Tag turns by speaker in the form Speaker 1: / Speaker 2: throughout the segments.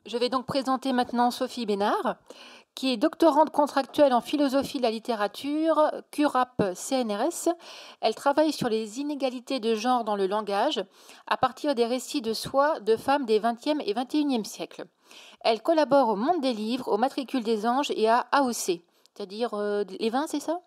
Speaker 1: Je vais donc présenter maintenant Sophie Bénard, qui est doctorante contractuelle en philosophie de la littérature, CURAP CNRS. Elle travaille sur les inégalités de genre dans le langage à partir des récits de soi de femmes des XXe et XXIe siècles. Elle collabore au Monde des Livres, au Matricule des Anges et à AOC, c'est-à-dire les vins, c'est ça?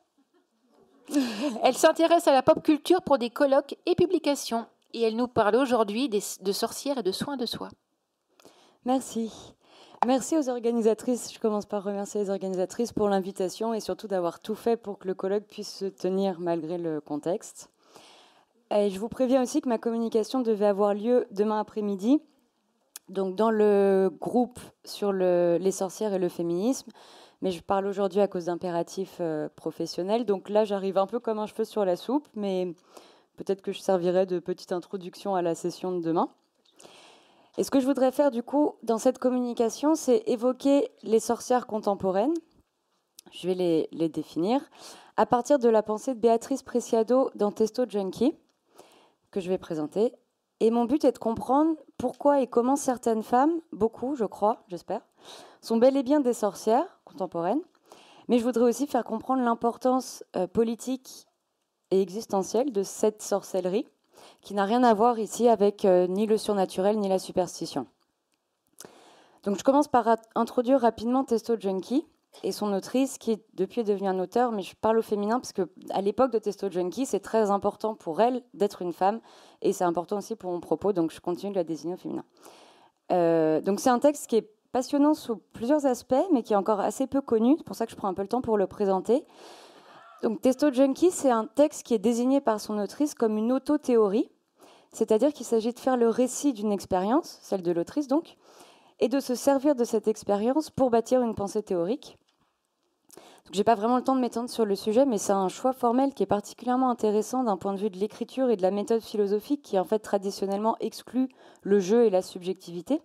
Speaker 1: Elle s'intéresse à la pop culture pour des colloques et publications. Et elle nous parle aujourd'hui de sorcières et de soins de soi.
Speaker 2: Merci. Merci aux organisatrices. Je commence par remercier les organisatrices pour l'invitation et surtout d'avoir tout fait pour que le colloque puisse se tenir malgré le contexte. Et je vous préviens aussi que ma communication devait avoir lieu demain après-midi, donc dans le groupe sur les sorcières et le féminisme. Mais je parle aujourd'hui à cause d'impératifs professionnels. Donc là, j'arrive un peu comme un cheveu sur la soupe, mais peut-être que je servirai de petite introduction à la session de demain. Et ce que je voudrais faire du coup dans cette communication, c'est évoquer les sorcières contemporaines. Je vais les définir à partir de la pensée de Béatrice Preciado dans Testo Junkie, que je vais présenter. Et mon but est de comprendre pourquoi et comment certaines femmes, beaucoup je crois, j'espère, sont bel et bien des sorcières contemporaines. Mais je voudrais aussi faire comprendre l'importance politique et existentielle de cette sorcellerie, qui n'a rien à voir ici avec ni le surnaturel ni la superstition. Donc je commence par introduire rapidement Testo Junkie et son autrice, qui depuis est devenue un auteur, mais je parle au féminin parce qu'à l'époque de Testo Junkie, c'est très important pour elle d'être une femme, et c'est important aussi pour mon propos, donc je continue de la désigner au féminin. Donc c'est un texte qui est passionnant sous plusieurs aspects, mais qui est encore assez peu connu, c'est pour ça que je prends un peu le temps pour le présenter. Donc Testo Junkie, c'est un texte qui est désigné par son autrice comme une auto-théorie, c'est-à-dire qu'il s'agit de faire le récit d'une expérience, celle de l'autrice donc, et de se servir de cette expérience pour bâtir une pensée théorique. Je n'ai pas vraiment le temps de m'étendre sur le sujet, mais c'est un choix formel qui est particulièrement intéressant d'un point de vue de l'écriture et de la méthode philosophique qui en fait traditionnellement exclut le jeu et la subjectivité.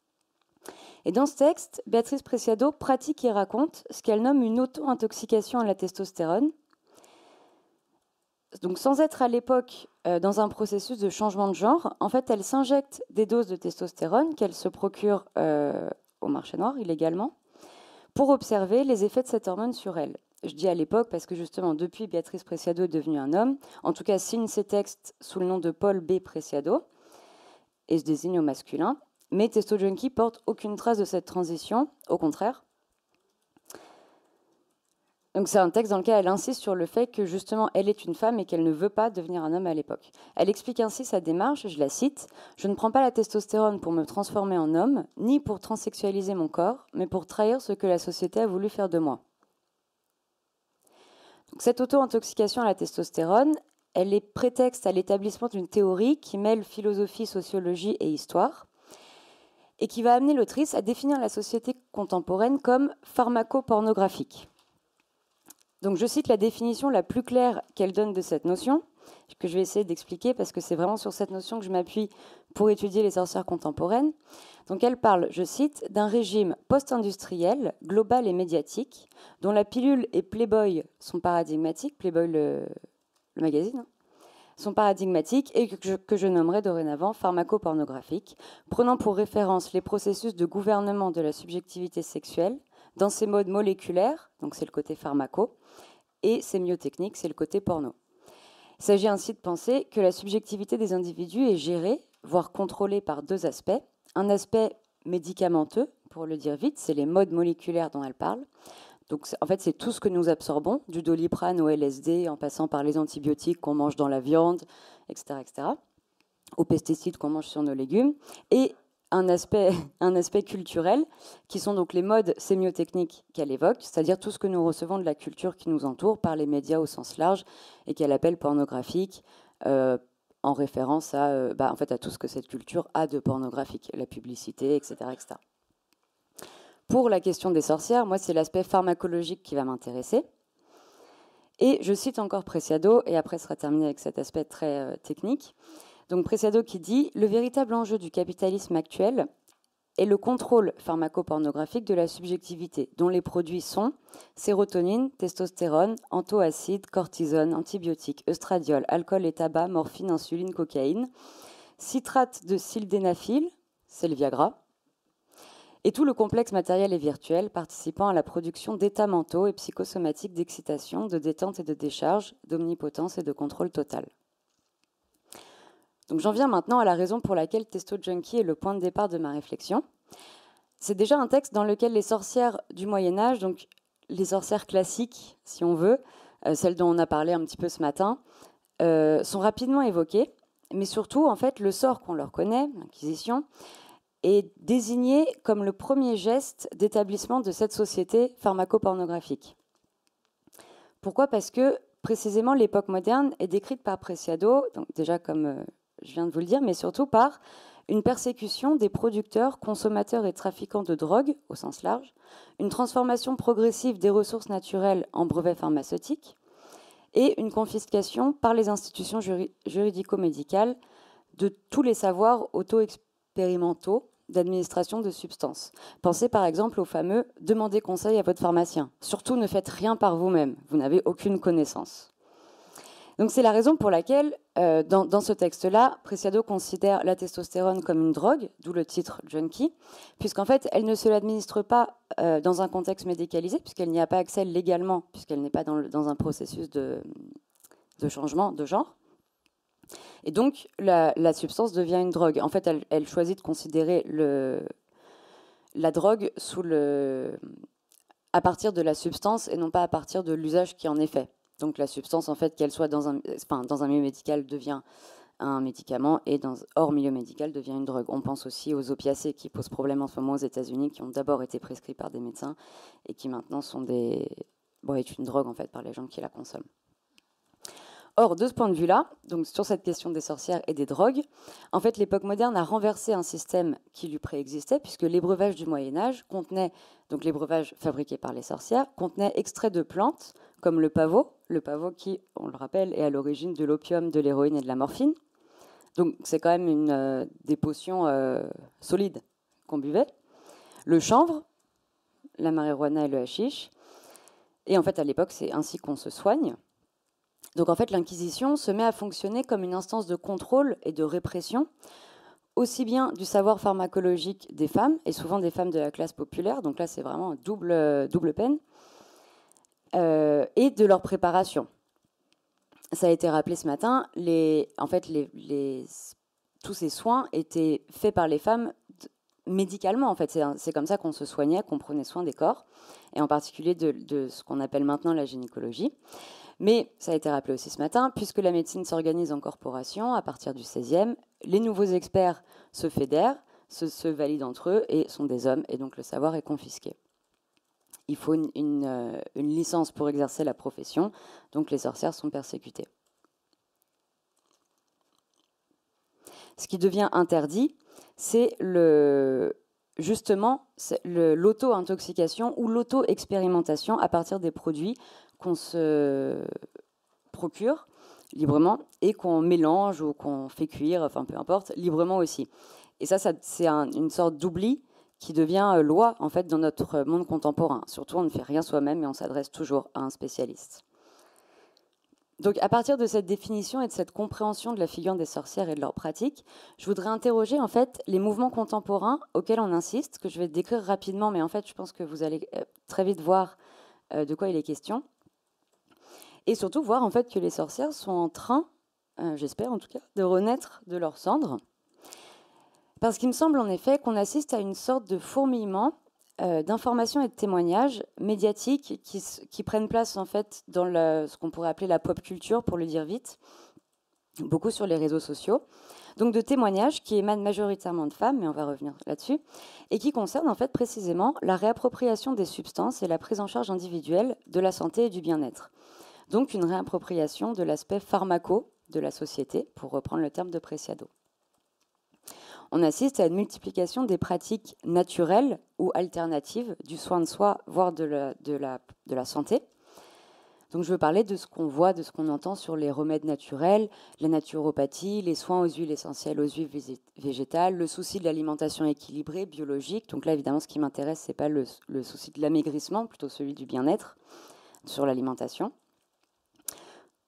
Speaker 2: Et dans ce texte, Béatrice Preciado pratique et raconte ce qu'elle nomme une auto-intoxication à la testostérone. Donc sans être à l'époque dans un processus de changement de genre, en fait, elle s'injecte des doses de testostérone qu'elle se procure au marché noir illégalement pour observer les effets de cette hormone sur elle. Je dis à l'époque parce que justement, depuis, Béatrice Preciado est devenue un homme, en tout cas signe ses textes sous le nom de Paul B. Preciado et se désigne au masculin. Mais Testo Junkie porte aucune trace de cette transition, au contraire. Donc c'est un texte dans lequel elle insiste sur le fait que justement elle est une femme et qu'elle ne veut pas devenir un homme à l'époque. Elle explique ainsi sa démarche, je la cite: « Je ne prends pas la testostérone pour me transformer en homme, ni pour transsexualiser mon corps, mais pour trahir ce que la société a voulu faire de moi. » Donc cette auto-intoxication à la testostérone, elle est prétexte à l'établissement d'une théorie qui mêle philosophie, sociologie et histoire, et qui va amener l'autrice à définir la société contemporaine comme pharmacopornographique. Donc je cite la définition la plus claire qu'elle donne de cette notion, que je vais essayer d'expliquer parce que c'est vraiment sur cette notion que je m'appuie pour étudier les sorcières contemporaines. Donc elle parle, je cite, d'un régime post-industriel, global et médiatique, dont la pilule et Playboy sont paradigmatiques, Playboy le magazine, sont paradigmatiques et que je nommerai dorénavant pharmacopornographiques, prenant pour référence les processus de gouvernement de la subjectivité sexuelle dans ces modes moléculaires, donc c'est le côté pharmaco, et sémiotechnique, c'est le côté porno. Il s'agit ainsi de penser que la subjectivité des individus est gérée, voire contrôlée par deux aspects. Un aspect médicamenteux, pour le dire vite, c'est les modes moléculaires dont elle parle. Donc en fait, c'est tout ce que nous absorbons, du Doliprane au LSD, en passant par les antibiotiques qu'on mange dans la viande, etc., aux pesticides qu'on mange sur nos légumes, et un aspect culturel, qui sont donc les modes sémiotechniques qu'elle évoque, c'est-à-dire tout ce que nous recevons de la culture qui nous entoure par les médias au sens large et qu'elle appelle pornographique, en référence à, en fait, à tout ce que cette culture a de pornographique, la publicité, etc., etc. Pour la question des sorcières, moi, c'est l'aspect pharmacologique qui va m'intéresser. Et je cite encore Preciado, et après, ce sera terminé avec cet aspect très technique. Donc Preciado qui dit « Le véritable enjeu du capitalisme actuel est le contrôle pharmacopornographique de la subjectivité, dont les produits sont sérotonine, testostérone, antoacides, cortisone, antibiotiques, œstradiol, alcool et tabac, morphine, insuline, cocaïne, citrate de sildenafil, c'est le Viagra, et tout le complexe matériel et virtuel participant à la production d'états mentaux et psychosomatiques d'excitation, de détente et de décharge, d'omnipotence et de contrôle total. Donc j'en viens maintenant à la raison pour laquelle Testo Junkie est le point de départ de ma réflexion. C'est déjà un texte dans lequel les sorcières du Moyen-Âge, donc les sorcières classiques, si on veut, celles dont on a parlé un petit peu ce matin, sont rapidement évoquées, mais surtout, en fait, le sort qu'on leur connaît, l'Inquisition, est désigné comme le premier geste d'établissement de cette société pharmacopornographique. Pourquoi ? Parce que, précisément, l'époque moderne est décrite par Preciado, donc déjà comme je viens de vous le dire, mais surtout par une persécution des producteurs, consommateurs et trafiquants de drogue, au sens large, une transformation progressive des ressources naturelles en brevets pharmaceutiques, et une confiscation par les institutions juridico-médicales de tous les savoirs auto-expérimentaux d'administration de substances. Pensez par exemple au fameux « demandez conseil à votre pharmacien ». Surtout, ne faites rien par vous-même, vous n'avez aucune connaissance. Donc c'est la raison pour laquelle, dans ce texte-là, Preciado considère la testostérone comme une drogue, d'où le titre « junkie », puisqu'en fait, elle ne se l'administre pas dans un contexte médicalisé, puisqu'elle n'y a pas accès légalement, puisqu'elle n'est pas dans un processus de changement de genre. Et donc, la substance devient une drogue. En fait, elle choisit de considérer la drogue à partir de la substance et non pas à partir de l'usage qui en est fait. Donc la substance, en fait, qu'elle soit dans un milieu médical, devient un médicament et hors milieu médical devient une drogue. On pense aussi aux opiacés qui posent problème en ce moment aux États-Unis, qui ont d'abord été prescrits par des médecins et qui maintenant est une drogue en fait par les gens qui la consomment. Or, de ce point de vue-là, donc sur cette question des sorcières et des drogues, en fait, l'époque moderne a renversé un système qui lui préexistait, puisque les breuvages du Moyen-Âge contenaient, donc les breuvages fabriqués par les sorcières, contenaient extraits de plantes, comme le pavot qui, on le rappelle, est à l'origine de l'opium, de l'héroïne et de la morphine. Donc, c'est quand même des potions solides qu'on buvait. Le chanvre, la marijuana et le hashish. Et en fait, à l'époque, c'est ainsi qu'on se soigne. Donc en fait, l'Inquisition se met à fonctionner comme une instance de contrôle et de répression, aussi bien du savoir pharmacologique des femmes, et souvent des femmes de la classe populaire, donc là c'est vraiment double peine, et de leur préparation. Ça a été rappelé ce matin, tous ces soins étaient faits par les femmes médicalement, en fait. C'est comme ça qu'on se soignait, qu'on prenait soin des corps, et en particulier de ce qu'on appelle maintenant la gynécologie. Mais, ça a été rappelé aussi ce matin, puisque la médecine s'organise en corporation à partir du XVIe, les nouveaux experts se fédèrent, se valident entre eux et sont des hommes, et donc le savoir est confisqué. Il faut une licence pour exercer la profession, donc les sorcières sont persécutées. Ce qui devient interdit, c'est justement l'auto-intoxication ou l'auto-expérimentation à partir des produits qu'on se procure librement et qu'on mélange ou qu'on fait cuire, enfin peu importe, librement aussi. Et ça c'est une sorte d'oubli qui devient loi en fait dans notre monde contemporain. Surtout, on ne fait rien soi-même et on s'adresse toujours à un spécialiste. Donc, à partir de cette définition et de cette compréhension de la figure des sorcières et de leurs pratiques, je voudrais interroger en fait les mouvements contemporains auxquels on insiste, que je vais décrire rapidement, mais en fait, je pense que vous allez très vite voir de quoi il est question. Et surtout voir en fait que les sorcières sont en train, j'espère en tout cas, de renaître de leurs cendres. Parce qu'il me semble en effet qu'on assiste à une sorte de fourmillement d'informations et de témoignages médiatiques qui prennent place en fait dans ce qu'on pourrait appeler la pop culture, pour le dire vite, beaucoup sur les réseaux sociaux. Donc de témoignages qui émanent majoritairement de femmes, mais on va revenir là-dessus, et qui concernent en fait précisément la réappropriation des substances et la prise en charge individuelle de la santé et du bien-être. Donc une réappropriation de l'aspect pharmaco de la société, pour reprendre le terme de Preciado. On assiste à une multiplication des pratiques naturelles ou alternatives du soin de soi, voire de la santé. Donc je veux parler de ce qu'on voit, de ce qu'on entend sur les remèdes naturels, la naturopathie, les soins aux huiles essentielles, aux huiles végétales, le souci de l'alimentation équilibrée, biologique. Donc là, évidemment, ce qui m'intéresse, ce n'est pas le souci de l'amaigrissement, plutôt celui du bien-être sur l'alimentation.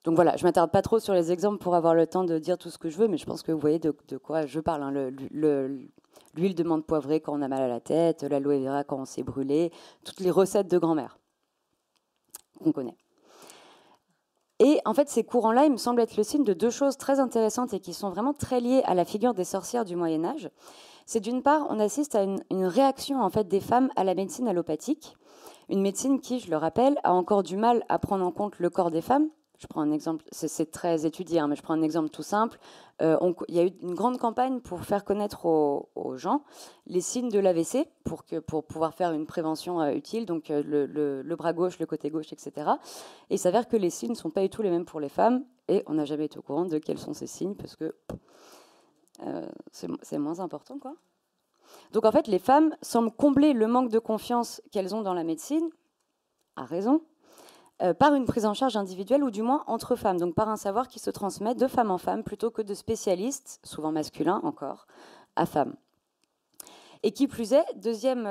Speaker 2: Donc voilà, je ne m'attarde pas trop sur les exemples pour avoir le temps de dire tout ce que je veux, mais je pense que vous voyez de quoi je parle. Hein. L'huile de menthe poivrée quand on a mal à la tête, l'aloe vera quand on s'est brûlé, toutes les recettes de grand-mère qu'on connaît. Et en fait, ces courants-là, ils me semblent être le signe de deux choses très intéressantes et qui sont vraiment très liées à la figure des sorcières du Moyen-Âge. C'est d'une part, on assiste à une réaction en fait, des femmes à la médecine allopathique, une médecine qui, je le rappelle, a encore du mal à prendre en compte le corps des femmes. Je prends un exemple, c'est très étudié, hein, mais je prends un exemple tout simple. Il y a eu une grande campagne pour faire connaître aux gens les signes de l'AVC pour pouvoir faire une prévention utile, donc le bras gauche, le côté gauche, etc. Et il s'avère que les signes ne sont pas du tout les mêmes pour les femmes, et on n'a jamais été au courant de quels sont ces signes, parce que c'est moins important, quoi. Donc en fait, les femmes semblent combler le manque de confiance qu'elles ont dans la médecine, à raison, par une prise en charge individuelle ou du moins entre femmes, donc par un savoir qui se transmet de femme en femme plutôt que de spécialistes, souvent masculins encore, à femmes. Et qui plus est, deuxième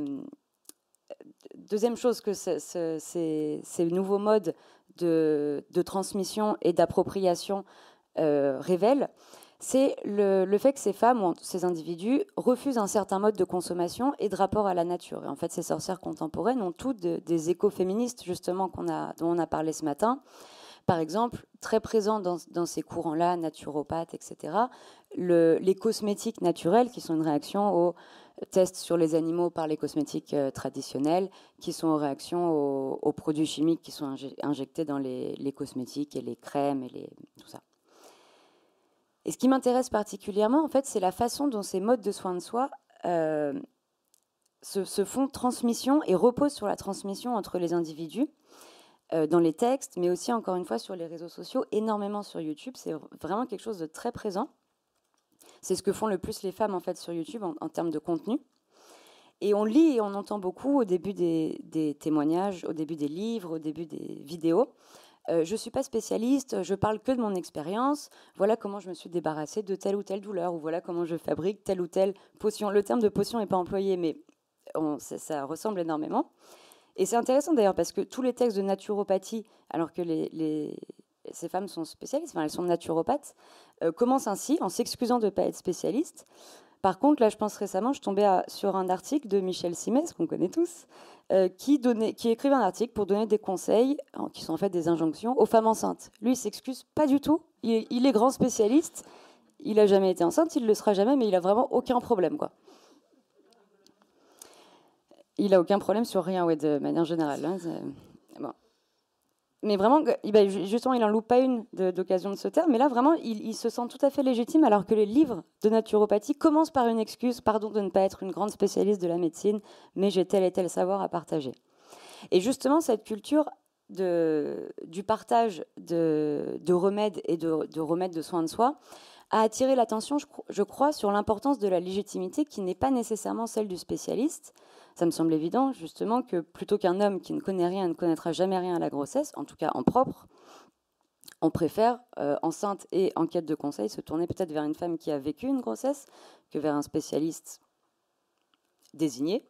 Speaker 2: chose que ces nouveaux modes de transmission et d'appropriation révèlent, c'est le fait que ces femmes ou ces individus refusent un certain mode de consommation et de rapport à la nature. Et en fait, ces sorcières contemporaines ont toutes des écoféministes, justement, dont on a parlé ce matin. Par exemple, très présents dans ces courants-là, naturopathes, etc., les cosmétiques naturels, qui sont une réaction aux tests sur les animaux par les cosmétiques traditionnels, qui sont en réaction aux produits chimiques qui sont injectés dans les cosmétiques et les crèmes et tout ça. Et ce qui m'intéresse particulièrement, en fait, c'est la façon dont ces modes de soins de soi se font transmission et reposent sur la transmission entre les individus dans les textes, mais aussi, encore une fois, sur les réseaux sociaux, énormément sur YouTube. C'est vraiment quelque chose de très présent. C'est ce que font le plus les femmes, en fait, sur YouTube en termes de contenu. Et on lit et on entend beaucoup au début des témoignages, au début des livres, au début des vidéos. Je ne suis pas spécialiste, je parle que de mon expérience. Voilà comment je me suis débarrassée de telle ou telle douleur, ou voilà comment je fabrique telle ou telle potion. Le terme de potion n'est pas employé, mais ça ressemble énormément. Et c'est intéressant d'ailleurs parce que tous les textes de naturopathie, alors que ces femmes sont spécialistes, enfin elles sont naturopathes, commencent ainsi, en s'excusant de ne pas être spécialistes. Par contre, là, je pense récemment, je tombais sur un article de Michel Simès, qu'on connaît tous, qui écrivait un article pour donner des conseils, qui sont en fait des injonctions, aux femmes enceintes. Lui, il s'excuse pas du tout. Il est grand spécialiste. Il n'a jamais été enceinte, il ne le sera jamais, mais il n'a vraiment aucun problème, quoi. Il n'a aucun problème sur rien, ouais, de manière générale. Hein, bon. Mais vraiment, justement, il n'en loupe pas une d'occasion de ce terme. Mais là, vraiment, il se sent tout à fait légitime, alors que les livres de naturopathie commencent par une excuse, pardon de ne pas être une grande spécialiste de la médecine, mais j'ai tel et tel savoir à partager. Et justement, cette culture du partage de remèdes et de remèdes de soins de soi a attiré l'attention, je crois, sur l'importance de la légitimité qui n'est pas nécessairement celle du spécialiste. Ça me semble évident, justement, que plutôt qu'un homme qui ne connaît rien, ne connaîtra jamais rien à la grossesse, en tout cas en propre, on préfère, enceinte et en quête de conseils, se tourner peut-être vers une femme qui a vécu une grossesse que vers un spécialiste désigné.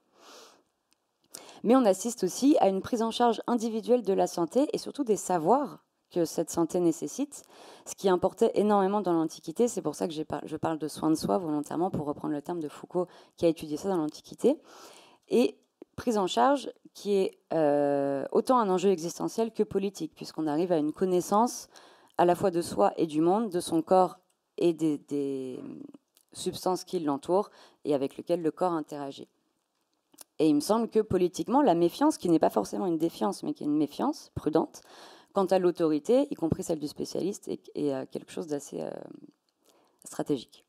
Speaker 2: Mais on assiste aussi à une prise en charge individuelle de la santé et surtout des savoirs que cette santé nécessite, ce qui importait énormément dans l'Antiquité. C'est pour ça que je parle de soins de soi volontairement, pour reprendre le terme de Foucault qui a étudié ça dans l'Antiquité. Et prise en charge qui est autant un enjeu existentiel que politique, puisqu'on arrive à une connaissance à la fois de soi et du monde, de son corps et des substances qui l'entourent et avec lesquelles le corps interagit. Et il me semble que politiquement, la méfiance, qui n'est pas forcément une défiance, mais qui est une méfiance prudente, quant à l'autorité, y compris celle du spécialiste, est quelque chose d'assez stratégique.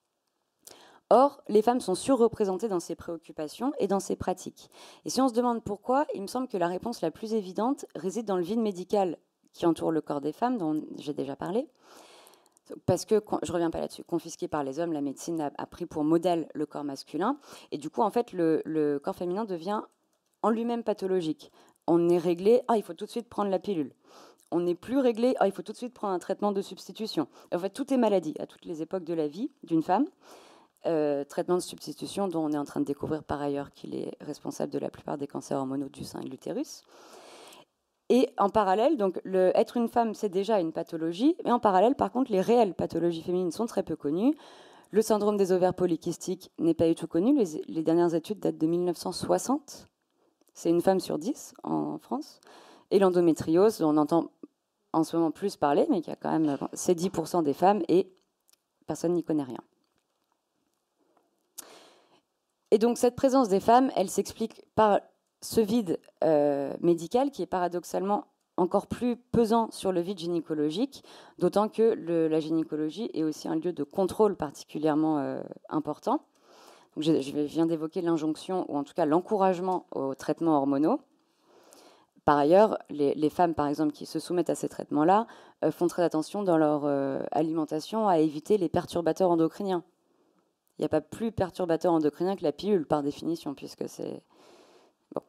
Speaker 2: Or, les femmes sont surreprésentées dans ces préoccupations et dans ces pratiques. Et si on se demande pourquoi, il me semble que la réponse la plus évidente réside dans le vide médical qui entoure le corps des femmes, dont j'ai déjà parlé. Parce que, je ne reviens pas là-dessus, confisquée par les hommes, la médecine a pris pour modèle le corps masculin. Et du coup, en fait, le corps féminin devient en lui-même pathologique. On est réglé, il faut tout de suite prendre la pilule. On n'est plus réglé, il faut tout de suite prendre un traitement de substitution. En fait, tout est maladie à toutes les époques de la vie d'une femme. Traitement de substitution dont on est en train de découvrir par ailleurs qu'il est responsable de la plupart des cancers hormonaux du sein et de l'utérus. Et en parallèle, donc être une femme, c'est déjà une pathologie, mais en parallèle, par contre, les réelles pathologies féminines sont très peu connues. Le syndrome des ovaires polykystiques n'est pas du tout connu. Les dernières études datent de 1960. C'est une femme sur 10 en France. Et l'endométriose, on entend en ce moment plus parler, mais c'est 10% des femmes et personne n'y connaît rien. Et donc cette présence des femmes, elle s'explique par ce vide médical qui est paradoxalement encore plus pesant sur le vide gynécologique, d'autant que la gynécologie est aussi un lieu de contrôle particulièrement important. Donc je viens d'évoquer l'injonction, ou en tout cas l'encouragement aux traitements hormonaux. Par ailleurs, les femmes, par exemple, qui se soumettent à ces traitements-là, font très attention dans leur alimentation à éviter les perturbateurs endocriniens. Il n'y a pas plus perturbateur endocrinien que la pilule, par définition, puisque c'est... Bon.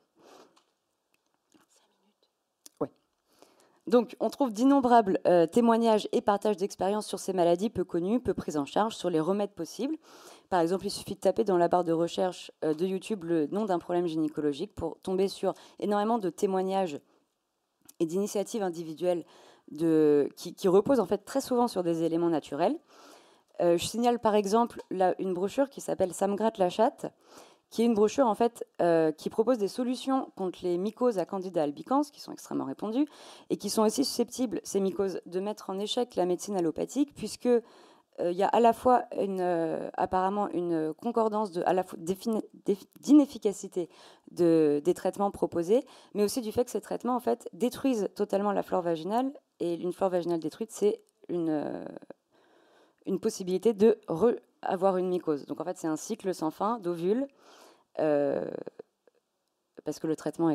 Speaker 2: Ouais. Donc, on trouve d'innombrables témoignages et partages d'expériences sur ces maladies peu connues, peu prises en charge, sur les remèdes possibles. Par exemple, il suffit de taper dans la barre de recherche de YouTube le nom d'un problème gynécologique pour tomber sur énormément de témoignages et d'initiatives individuelles qui reposent en fait très souvent sur des éléments naturels. Je signale par exemple une brochure qui s'appelle Ça me gratte la chatte, qui est une brochure en fait qui propose des solutions contre les mycoses à Candida albicans, qui sont extrêmement répandues, et qui sont aussi susceptibles, ces mycoses, de mettre en échec la médecine allopathique, puisque il y a à la fois apparemment une concordance d'inefficacité des traitements proposés, mais aussi du fait que ces traitements en fait, détruisent totalement la flore vaginale, et une flore vaginale détruite, c'est une possibilité de avoir une mycose. Donc en fait, c'est un cycle sans fin d'ovules, parce que le traitement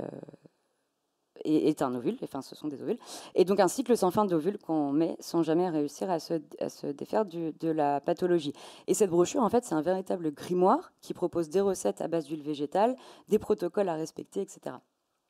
Speaker 2: est un ovule, enfin ce sont des ovules, et donc un cycle sans fin d'ovules qu'on met sans jamais réussir à se défaire de la pathologie. Et cette brochure, en fait, c'est un véritable grimoire qui propose des recettes à base d'huile végétale, des protocoles à respecter, etc.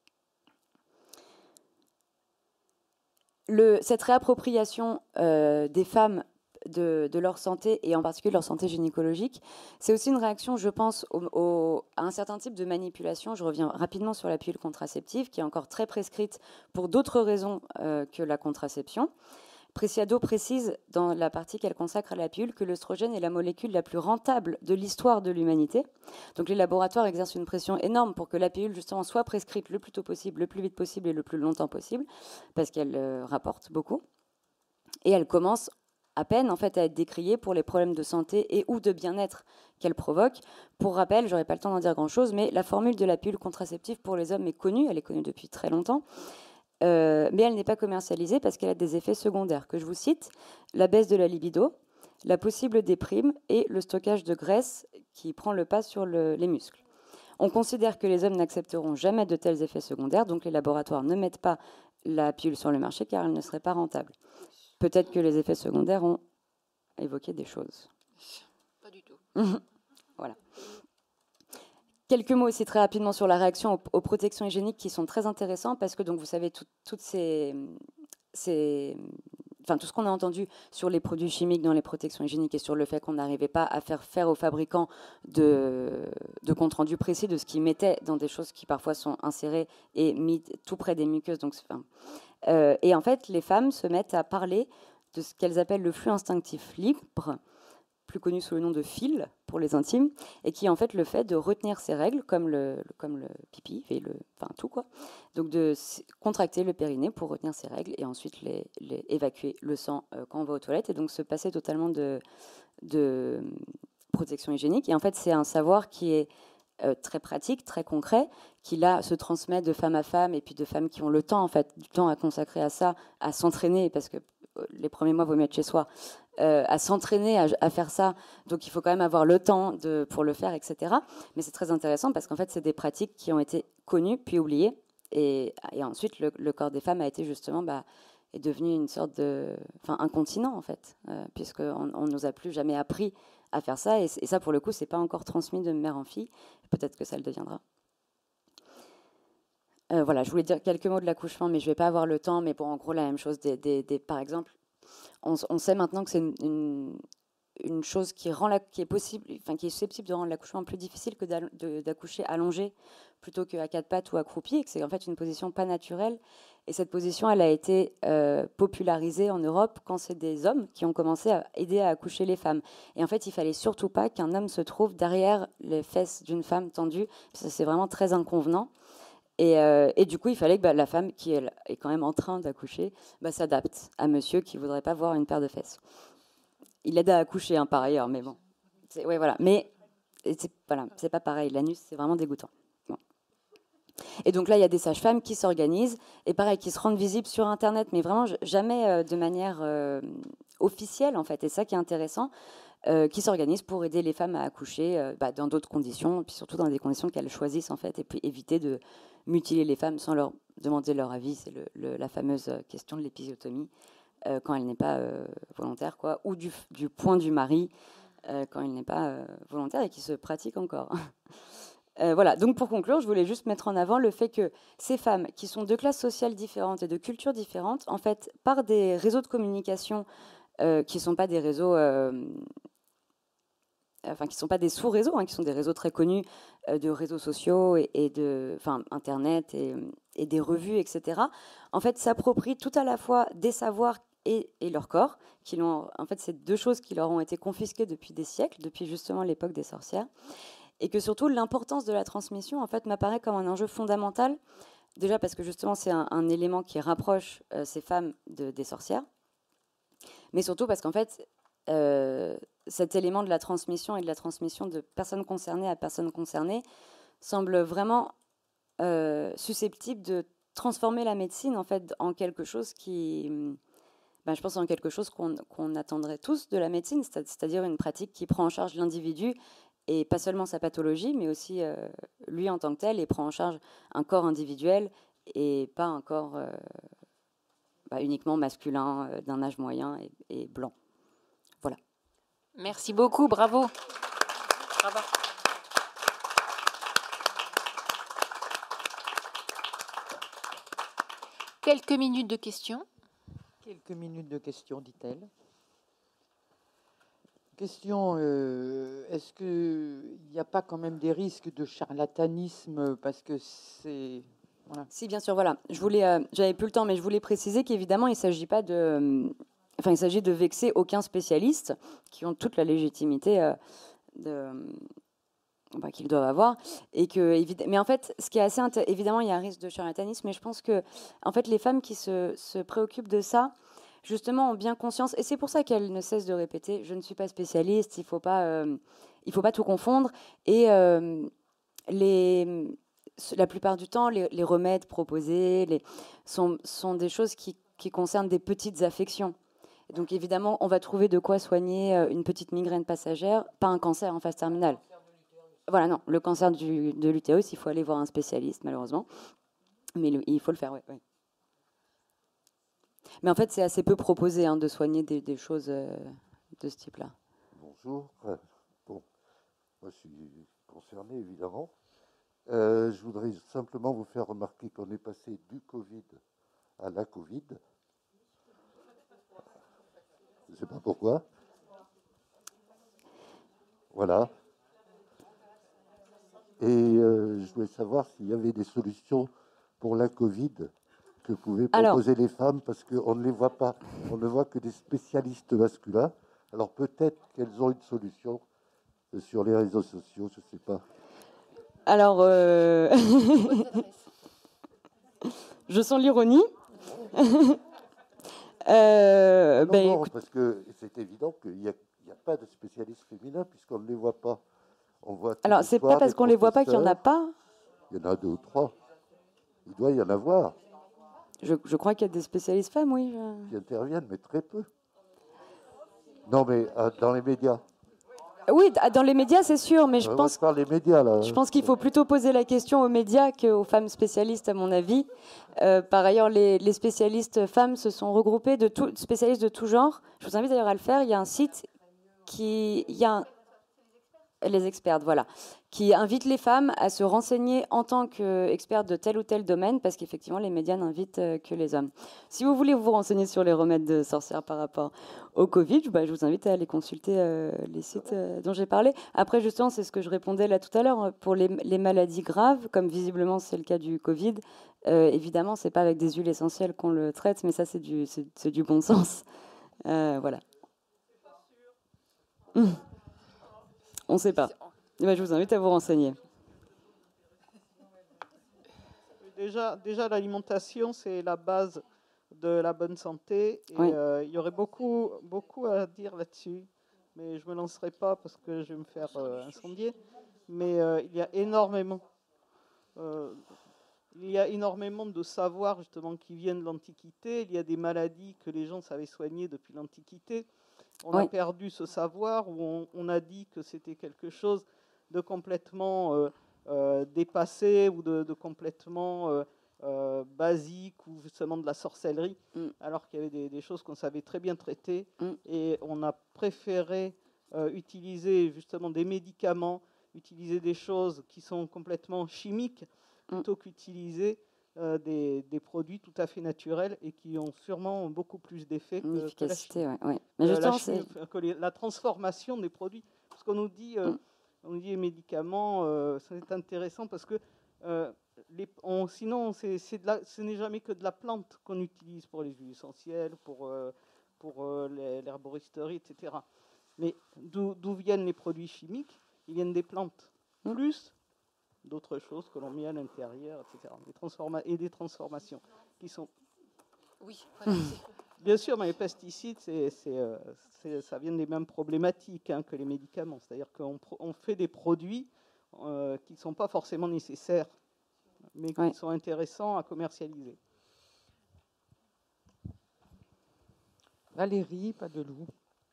Speaker 2: Cette réappropriation des femmes de leur santé, et en particulier leur santé gynécologique, c'est aussi une réaction, je pense, à un certain type de manipulation. Je reviens rapidement sur la pilule contraceptive, qui est encore très prescrite pour d'autres raisons que la contraception. Preciado précise, dans la partie qu'elle consacre à la pilule, que l'œstrogène est la molécule la plus rentable de l'histoire de l'humanité. Donc les laboratoires exercent une pression énorme pour que la pilule, justement, soit prescrite le plus tôt possible, le plus vite possible et le plus longtemps possible, parce qu'elle rapporte beaucoup. Et elle commence à peine en fait à être décriée pour les problèmes de santé et ou de bien-être qu'elle provoque. Pour rappel, j'aurais pas le temps d'en dire grand-chose, mais la formule de la pilule contraceptive pour les hommes est connue, elle est connue depuis très longtemps, mais elle n'est pas commercialisée parce qu'elle a des effets secondaires, que je vous cite: la baisse de la libido, la possible déprime et le stockage de graisse qui prend le pas sur les muscles. On considère que les hommes n'accepteront jamais de tels effets secondaires, donc les laboratoires ne mettent pas la pilule sur le marché car elle ne serait pas rentable. Peut-être que les effets secondaires ont évoqué des choses.
Speaker 1: Pas du tout.
Speaker 2: Voilà. Quelques mots aussi très rapidement sur la réaction aux protections hygiéniques qui sont très intéressants parce que, donc, vous savez, toutes tout ce qu'on a entendu sur les produits chimiques dans les protections hygiéniques et sur le fait qu'on n'arrivait pas à faire aux fabricants de compte rendu précis de ce qu'ils mettaient dans des choses qui parfois sont insérées et mis tout près des muqueuses. Donc, et en fait, les femmes se mettent à parler de ce qu'elles appellent le flux instinctif libre, plus connu sous le nom de FIL pour les intimes, et qui est en fait le fait de retenir ses règles, comme le pipi, et tout quoi. Donc de contracter le périnée pour retenir ses règles et ensuite les évacuer le sang quand on va aux toilettes, et donc se passer totalement de protection hygiénique. Et en fait, c'est un savoir qui est très pratique, très concret, qui là se transmet de femme à femme, et puis de femmes qui ont le temps, en fait, du temps à consacrer à ça, à s'entraîner, parce que les premiers mois, il vaut mieux être chez soi, à s'entraîner à faire ça. Donc il faut quand même avoir le temps pour le faire, etc. Mais c'est très intéressant parce qu'en fait, c'est des pratiques qui ont été connues puis oubliées. Et ensuite, le corps des femmes a été justement est devenu une sorte un continent, en fait, puisqu'on ne nous a plus jamais appris à faire ça. Et ça, pour le coup, c'est pas encore transmis de mère en fille. Peut-être que ça le deviendra. Voilà, je voulais dire quelques mots de l'accouchement, mais je ne vais pas avoir le temps. Mais bon, en gros, la même chose. Par exemple, on sait maintenant que c'est une chose qui est possible, enfin qui est susceptible de rendre l'accouchement plus difficile que d'accoucher allongé plutôt qu'à quatre pattes ou accroupi, et que c'est en fait une position pas naturelle. Et cette position, elle a été popularisée en Europe quand c'est des hommes qui ont commencé à aider à accoucher les femmes. Et en fait, il fallait surtout pas qu'un homme se trouve derrière les fesses d'une femme tendue. C'est vraiment très inconvenant. Et du coup, il fallait que la femme, qui elle, est quand même en train d'accoucher, s'adapte à monsieur qui ne voudrait pas voir une paire de fesses. Il aide à accoucher, par ailleurs, mais bon. Ouais, voilà. Mais c'est pas pareil. L'anus, c'est vraiment dégoûtant. Bon. Et donc là, il y a des sages-femmes qui s'organisent, et pareil, qui se rendent visibles sur Internet, mais vraiment jamais de manière officielle, en fait. Et ça qui est intéressant, qui s'organisent pour aider les femmes à accoucher dans d'autres conditions, puis surtout dans des conditions qu'elles choisissent, en fait, et puis éviter de mutiler les femmes sans leur demander leur avis. C'est la fameuse question de l'épisiotomie. Quand elle n'est pas volontaire, quoi, ou du point du mari quand il n'est pas volontaire et qui se pratique encore. Voilà, donc pour conclure, je voulais juste mettre en avant le fait que ces femmes qui sont de classes sociales différentes et de cultures différentes, en fait, par des réseaux de communication qui ne sont pas des réseaux... qui ne sont pas des sous-réseaux, qui sont des réseaux très connus de réseaux sociaux et de Internet et des revues, etc., en fait, s'approprient tout à la fois des savoirs et leur corps, en fait, c'est deux choses qui leur ont été confisquées depuis des siècles, depuis justement l'époque des sorcières, et que surtout l'importance de la transmission, en fait, m'apparaît comme un enjeu fondamental, déjà parce que justement c'est un élément qui rapproche ces femmes des sorcières, mais surtout parce qu'en fait, cet élément de la transmission et de la transmission de personnes concernées à personnes concernées semble vraiment susceptible de transformer la médecine en fait en quelque chose qui, je pense en quelque chose qu'on attendrait tous de la médecine, c'est-à-dire une pratique qui prend en charge l'individu et pas seulement sa pathologie, mais aussi lui en tant que tel, et prend en charge un corps individuel et pas un corps uniquement masculin d'un âge moyen et blanc. Voilà.
Speaker 1: Merci beaucoup, bravo. Bravo. Quelques minutes de questions.
Speaker 3: Quelques minutes de questions, dit-elle. Question, est-ce qu'il n'y a pas quand même des risques de charlatanisme parce que c'est... Voilà.
Speaker 2: Si, bien sûr, voilà. J'avais plus le temps, mais je voulais préciser qu'évidemment, il s'agit de vexer aucun spécialiste, qui ont toute la légitimité qu'ils doivent avoir, mais en fait, ce qui est assez évidemment, il y a un risque de charlatanisme, mais je pense que en fait, les femmes qui se préoccupent de ça, justement, ont bien conscience, et c'est pour ça qu'elles ne cessent de répéter, je ne suis pas spécialiste, il faut pas tout confondre, et la plupart du temps, les remèdes proposés sont des choses qui concernent des petites affections. Et donc évidemment, on va trouver de quoi soigner une petite migraine passagère, pas un cancer en phase terminale. Voilà, non, le cancer de l'utérus, il faut aller voir un spécialiste, malheureusement. Mais il faut le faire, oui. Mais en fait, c'est assez peu proposé de soigner des choses de ce type-là.
Speaker 4: Bonjour. Bon, moi, je suis concerné, évidemment. Je voudrais simplement vous faire remarquer qu'on est passé du Covid à la Covid. Je ne sais pas pourquoi. Voilà. Et je voulais savoir s'il y avait des solutions pour la Covid que pouvaient proposer les femmes, parce qu'on ne les voit pas. On ne voit que des spécialistes masculins. Alors peut-être qu'elles ont une solution sur les réseaux sociaux, je ne sais pas.
Speaker 2: Alors, je sens l'ironie.
Speaker 4: Non, parce que c'est évident qu'il n'y a pas de spécialistes féminins puisqu'on ne les voit pas. On voit.
Speaker 2: Alors, c'est pas parce qu'on ne les voit pas qu'il n'y en a pas.
Speaker 4: Il y en a 2 ou 3. Il doit y en avoir.
Speaker 2: Je crois qu'il y a des spécialistes femmes, oui.
Speaker 4: Qui interviennent, mais très peu. Non, mais dans les médias.
Speaker 2: Oui, dans les médias, c'est sûr, mais je pense.
Speaker 4: Les médias, là.
Speaker 2: Je pense qu'il faut plutôt poser la question aux médias qu'aux femmes spécialistes, à mon avis. Par ailleurs, les spécialistes femmes se sont regroupés spécialistes de tout genre. Je vous invite d'ailleurs à le faire. Il y a un site Les expertes, voilà, qui invitent les femmes à se renseigner en tant qu'expertes de tel ou tel domaine, parce qu'effectivement, les médias n'invitent que les hommes. Si vous voulez vous renseigner sur les remèdes de sorcières par rapport au Covid, je vous invite à aller consulter les sites dont j'ai parlé. Après, justement, c'est ce que je répondais là tout à l'heure, pour les maladies graves, comme visiblement c'est le cas du Covid, évidemment, c'est pas avec des huiles essentielles qu'on le traite, mais ça, c'est du bon sens. Voilà. On ne sait pas. Je vous invite à vous renseigner.
Speaker 5: Déjà l'alimentation, c'est la base de la bonne santé. Et
Speaker 2: Oui.
Speaker 5: il y aurait beaucoup à dire là-dessus. Mais je ne me lancerai pas parce que je vais me faire incendier. Mais il y a énormément de savoirs justement qui viennent de l'Antiquité. Il y a des maladies que les gens savaient soigner depuis l'Antiquité. On a perdu ce savoir, où on a dit que c'était quelque chose de complètement dépassé ou de complètement basique ou justement de la sorcellerie, alors qu'il y avait des choses qu'on savait très bien traiter. Et on a préféré utiliser justement des médicaments, utiliser des choses qui sont complètement chimiques, plutôt qu'utiliser des produits tout à fait naturels et qui ont sûrement beaucoup plus d'effet que la transformation des produits. Parce qu'on nous dit, les médicaments, c'est intéressant parce que sinon, ce n'est jamais que de la plante qu'on utilise pour les huiles essentielles, pour l'herboristerie, etc. Mais d'où viennent les produits chimiques? Ils viennent des plantes, plus d'autres choses que l'on met à l'intérieur, etc. Des transformations qui sont...
Speaker 1: Oui, voilà.
Speaker 5: Bien sûr, mais les pesticides, ça vient des mêmes problématiques que les médicaments. C'est-à-dire qu'on fait des produits qui ne sont pas forcément nécessaires, mais qui sont intéressants à commercialiser.
Speaker 3: Valérie Padelou.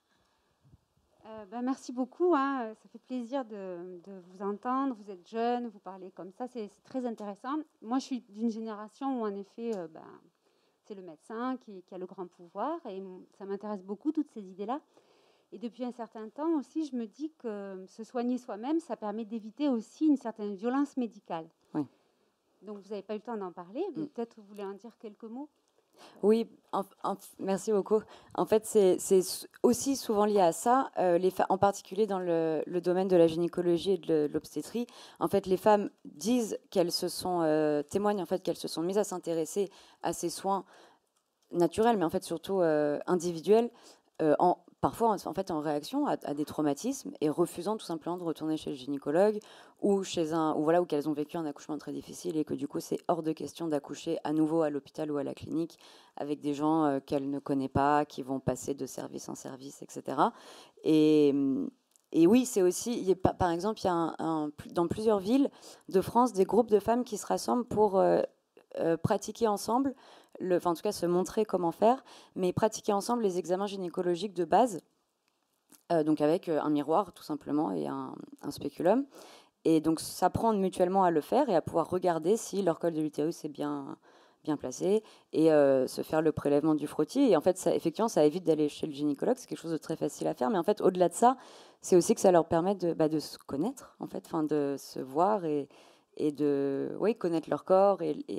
Speaker 6: Merci beaucoup. Ça fait plaisir de vous entendre. Vous êtes jeune, vous parlez comme ça. C'est très intéressant. Moi, je suis d'une génération où, en effet, c'est le médecin qui a le grand pouvoir. Et ça m'intéresse beaucoup, toutes ces idées-là. Et depuis un certain temps aussi, je me dis que se soigner soi-même, ça permet d'éviter aussi une certaine violence médicale.
Speaker 2: Oui.
Speaker 6: Donc, vous n'avez pas eu le temps d'en parler. Mais peut-être vous voulez en dire quelques mots.
Speaker 2: Oui, merci beaucoup. En fait, c'est aussi souvent lié à ça, en particulier dans le domaine de la gynécologie et de l'obstétrie. En fait, les femmes disent qu'elles témoignent en fait qu'elles se sont mises à s'intéresser à ces soins naturels, mais en fait surtout individuels, parfois en réaction à des traumatismes et refusant tout simplement de retourner chez le gynécologue ou ou qu'elles ont vécu un accouchement très difficile et que du coup c'est hors de question d'accoucher à nouveau à l'hôpital ou à la clinique avec des gens qu'elles ne connaissent pas, qui vont passer de service en service, etc. Et oui, c'est aussi, par exemple, il y a dans plusieurs villes de France des groupes de femmes qui se rassemblent pour pratiquer ensemble, en tout cas se montrer comment faire, mais pratiquer ensemble les examens gynécologiques de base, donc avec un miroir tout simplement et un spéculum. Et donc s'apprendre mutuellement à le faire et à pouvoir regarder si leur col de l'utérus est bien placé et se faire le prélèvement du frottis. Et en fait, effectivement, ça évite d'aller chez le gynécologue. C'est quelque chose de très facile à faire. Mais en fait, au-delà de ça, c'est aussi que ça leur permet de se connaître, en fait, de se voir et de connaître leur corps.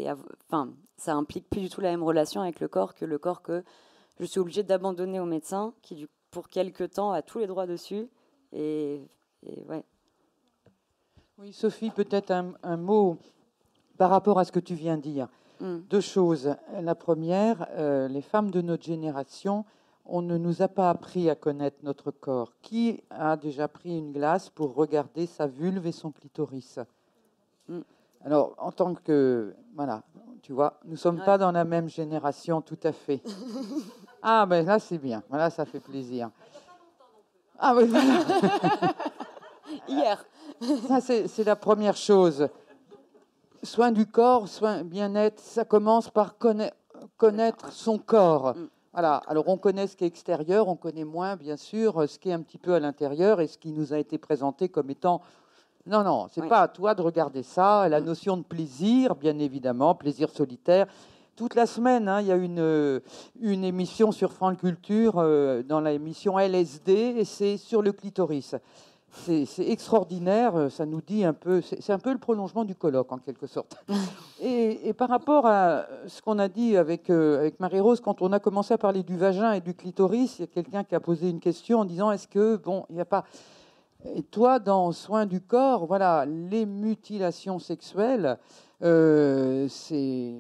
Speaker 2: Ça implique plus du tout la même relation avec le corps que je suis obligée d'abandonner au médecin qui, pour quelque temps, a tous les droits dessus. Et ouais.
Speaker 3: Oui, Sophie, peut-être un mot par rapport à ce que tu viens de dire. Deux choses. La première, les femmes de notre génération, on ne nous a pas appris à connaître notre corps. Qui a déjà pris une glace pour regarder sa vulve et son clitoris? Alors, en tant que... Voilà, tu vois, nous ne sommes pas dans la même génération tout à fait. Ah, ben là, c'est bien. Voilà, ça fait plaisir. Ah oui, voilà.
Speaker 2: Hier.
Speaker 3: Ça, c'est la première chose. Soin du corps, soin bien-être, ça commence par connaître son corps. Voilà. Alors, on connaît ce qui est extérieur, on connaît moins, bien sûr, ce qui est un petit peu à l'intérieur et ce qui nous a été présenté comme étant... Non, c'est pas à toi de regarder ça. La notion de plaisir, bien évidemment, plaisir solitaire. Toute la semaine, il y a une émission sur France Culture, dans l'émission LSD, et c'est sur le clitoris. C'est extraordinaire, ça nous dit un peu, c'est un peu le prolongement du colloque en quelque sorte. Et par rapport à ce qu'on a dit avec Marie-Rose, quand on a commencé à parler du vagin et du clitoris, il y a quelqu'un qui a posé une question en disant est-ce que, bon, il n'y a pas... Et toi, dans Soins du corps, voilà, les mutilations sexuelles, c'est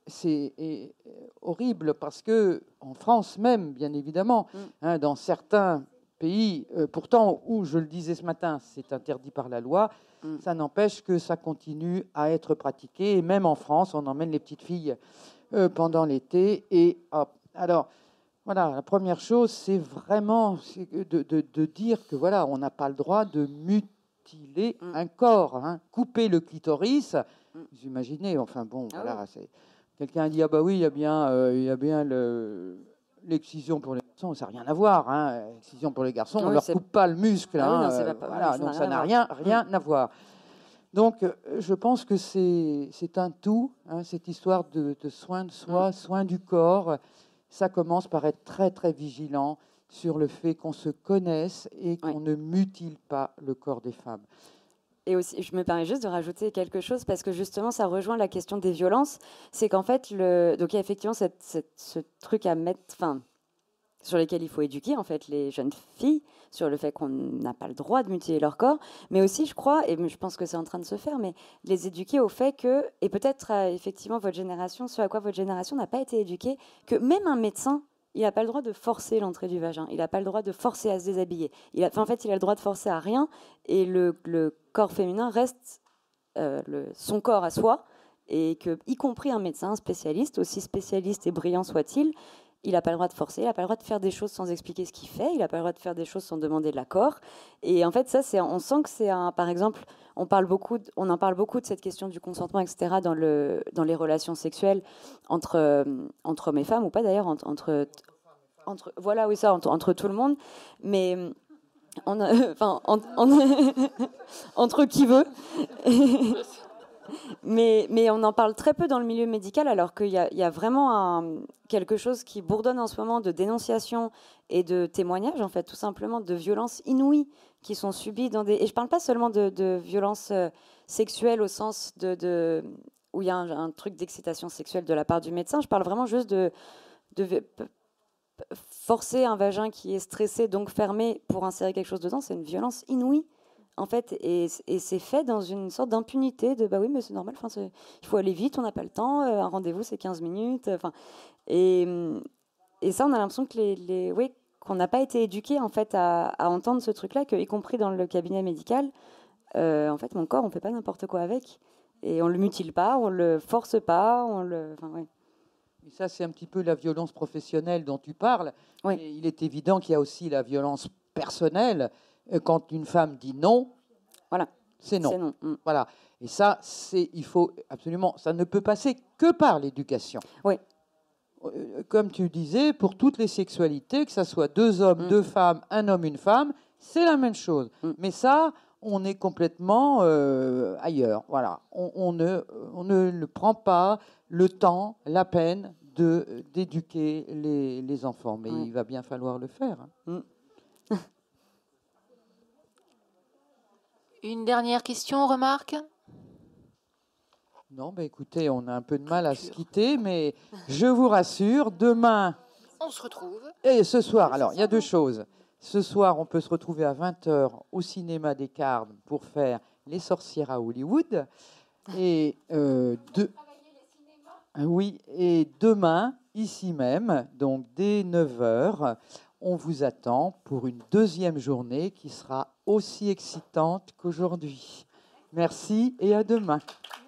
Speaker 3: horrible parce que en France même, bien évidemment, hein, dans certains pays, pourtant où, je le disais ce matin, c'est interdit par la loi, ça n'empêche que ça continue à être pratiqué. Et même en France, on emmène les petites filles pendant l'été. Et alors, voilà, la première chose, c'est vraiment de dire que voilà, on n'a pas le droit de mutiler un corps, hein. Couper le clitoris. Vous imaginez, enfin bon, voilà, c'est... Quelqu'un a dit, ah bah oui, il y a bien l'excision pour les garçons, ça n'a rien à voir. Hein. L'excision pour les garçons, on ne leur coupe pas le muscle.
Speaker 2: Ah oui,
Speaker 3: hein, voilà, donc ça n'a rien à voir. Donc, je pense que c'est un tout, hein, cette histoire de soins de soi, soins du corps. Ça commence par être très, très vigilant sur le fait qu'on se connaisse et qu'on ne mutile pas le corps des femmes.
Speaker 2: Et aussi, je me permets juste de rajouter quelque chose parce que justement, ça rejoint la question des violences. C'est qu'en fait, donc il y a effectivement ce truc à mettre, enfin, sur lequel il faut éduquer en fait les jeunes filles sur le fait qu'on n'a pas le droit de mutiler leur corps, mais aussi, je crois, et je pense que c'est en train de se faire, mais les éduquer au fait que, et peut-être effectivement votre génération, ce à quoi votre génération n'a pas été éduquée, que même un médecin, il n'a pas le droit de forcer l'entrée du vagin. Il n'a pas le droit de forcer à se déshabiller. En fait, il a le droit de forcer à rien. Et le corps féminin reste son corps à soi. Et que, y compris un médecin, un spécialiste, aussi spécialiste et brillant soit-il, il n'a pas le droit de forcer. Il n'a pas le droit de faire des choses sans expliquer ce qu'il fait. Il n'a pas le droit de faire des choses sans demander de l'accord. Et en fait, ça, on sent que c'est par exemple, on en parle beaucoup de cette question du consentement, etc., dans les relations sexuelles entre hommes et femmes, ou pas d'ailleurs, entre voilà, oui, ça, entre tout le monde, mais entre qui veut. Mais on en parle très peu dans le milieu médical, alors qu'il y a vraiment quelque chose qui bourdonne en ce moment de dénonciation et de témoignages, en fait, tout simplement, de violences inouïes qui sont subies dans des... Et je ne parle pas seulement de violences sexuelles au sens où il y a un truc d'excitation sexuelle de la part du médecin. Je parle vraiment juste de forcer un vagin qui est stressé, donc fermé, pour insérer quelque chose dedans. C'est une violence inouïe. En fait, et c'est fait dans une sorte d'impunité de bah oui, mais c'est normal, il faut aller vite, on n'a pas le temps, un rendez-vous c'est 15 minutes. Et ça, on a l'impression que qu'on n'a pas été éduqués en fait, à entendre ce truc-là, y compris dans le cabinet médical. En fait, mon corps, on ne fait pas n'importe quoi avec. Et on ne le mutile pas, on ne le force pas.
Speaker 3: Et ça, c'est un petit peu la violence professionnelle dont tu parles.
Speaker 2: Oui.
Speaker 3: Et il est évident qu'il y a aussi la violence personnelle. Quand une femme dit non,
Speaker 2: voilà,
Speaker 3: c'est non.
Speaker 2: C'est non.
Speaker 3: Voilà. Et ça, il faut absolument, ça ne peut passer que par l'éducation.
Speaker 2: Oui.
Speaker 3: Comme tu disais, pour toutes les sexualités, que ce soit 2 hommes, 2 femmes, un homme, une femme, c'est la même chose. Mais ça, on est complètement ailleurs. Voilà. On ne prend pas le temps, la peine d'éduquer les enfants. Mais il va bien falloir le faire. Hein.
Speaker 1: Une dernière question, remarque ?
Speaker 3: Non, écoutez, on a un peu de mal à se quitter, mais je vous rassure, demain...
Speaker 1: On se retrouve.
Speaker 3: Et ce soir, alors, il y a 2 choses. Ce soir, on peut se retrouver à 20h au cinéma des Carmes pour faire Les Sorcières à Hollywood. Et, et demain, ici même, donc dès 9h, on vous attend pour une 2e journée qui sera aussi excitante qu'aujourd'hui. Merci et à demain.